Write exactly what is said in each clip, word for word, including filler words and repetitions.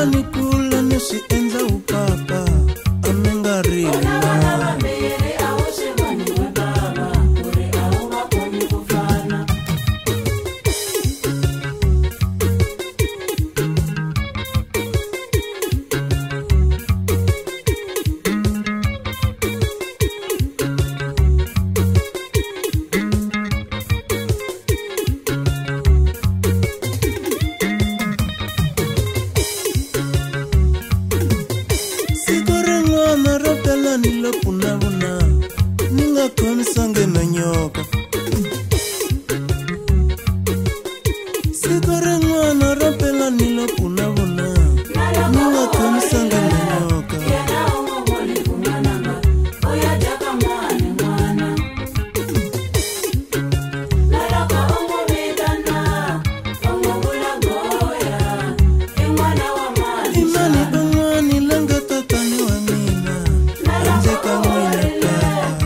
Ela nikula nesi enza upapa amengari na mere awoshe mani we baba ure awo makoni kufana Nilo puna puna ninga konsange na nyoka Sikore mwana rapela nilo puna puna ninga konsange na nyoka Yena umo mwoli kumananga Oya jaka mwani mwana Lalaka umo vidana Umo mula goya Imwana wa mani Imani umwani langa tatani wa mina Anjeka mwina papa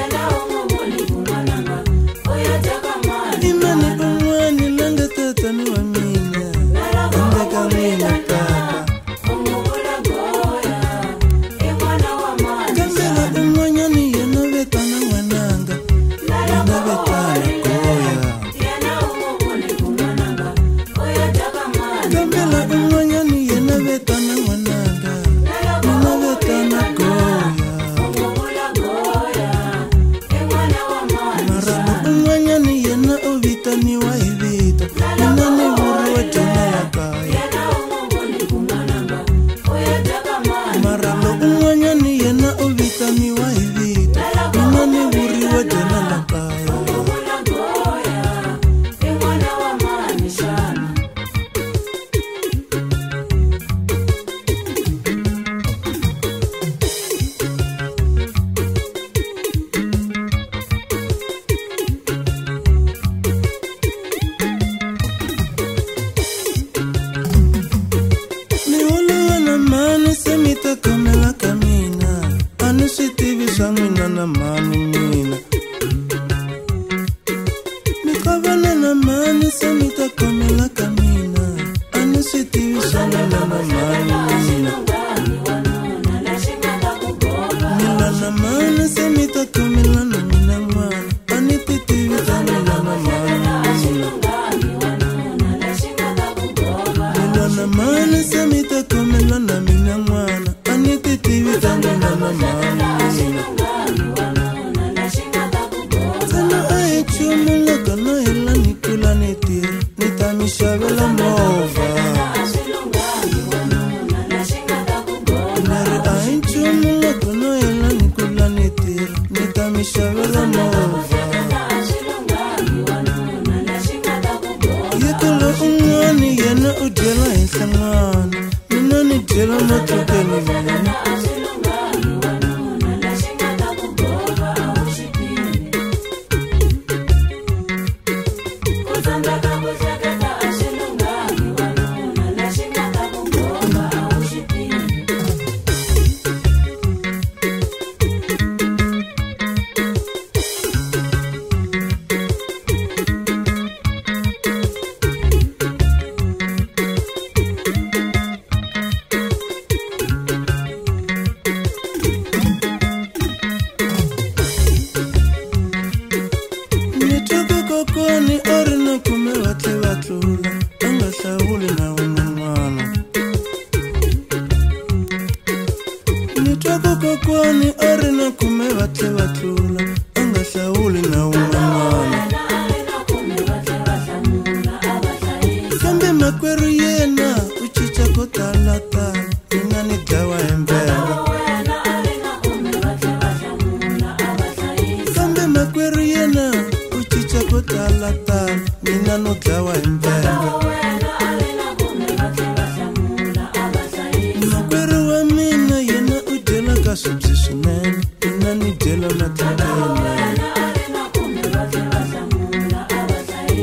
Imani umwani langa tatani wa mina Anjeka mwina papa Kambela umwanya ni yena vetana mwananga Yena vetana goya Kambela umwanya ni yena vetana mwananga Yena vetana goya Maralo umwanya ni yena ovitani wa hivita Yena ni vuru wa jona la kaya Maralo umwanya ni yena ovitani wa hivita Yena ni vuru wa jona la kaya Semita kamela kamina Anu sitivi sangina na mani mina Mikavana na mani semita kamela kamina Anu sitivi sangina na mani mina Nila na mani semita kamela na mina mwana Ani titivi sangina na mani mina Nila na mani semita kamela na mina mwana Ani titivi sangina na mani Sana ae chumula kana hela nikula netir Nitamishavela mova Nare ae chumula kana hela nikula netir Nitamishavela mova Yekala umwani yena ujela insangana Mina ni jela na tukeni mina Kwani orina kume wate watula Anga shauli na umumana Nitwako kwa kwani orina kume wate watula Anga shauli na umumana Kambe makweru yena uchicha kotalata Ningani jawa embele Kambe makweru yena Kotalata, nina no jawa embele Makweru wa mina yena ujela ka subsissionen Nina ni jela matikene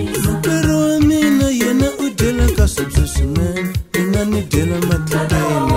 Makweru wa mina yena ujela ka subsissionen Nina ni jela matikene